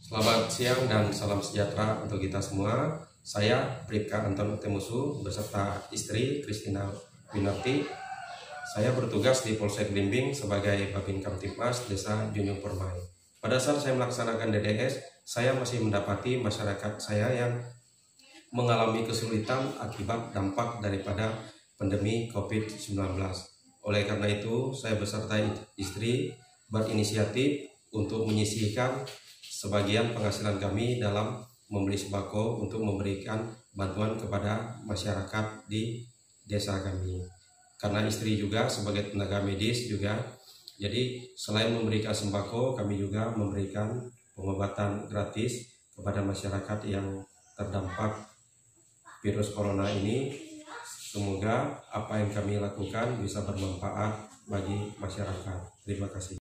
Selamat siang dan salam sejahtera untuk kita semua. Saya Bribka Anton Temusu beserta istri Kristina Winarti. Saya bertugas di Polsek Blimbing sebagai Babin Kamtipmas Desa Junjung Permai. Pada saat saya melaksanakan DDS, saya masih mendapati masyarakat saya yang mengalami kesulitan akibat dampak daripada pandemi COVID-19. Oleh karena itu, saya beserta istri berinisiatif untuk menyisihkan sebagian penghasilan kami dalam membeli sembako untuk memberikan bantuan kepada masyarakat di desa kami. Karena istri juga sebagai tenaga medis juga, jadi selain memberikan sembako, kami juga memberikan pengobatan gratis kepada masyarakat yang terdampak virus corona ini. Semoga apa yang kami lakukan bisa bermanfaat bagi masyarakat. Terima kasih.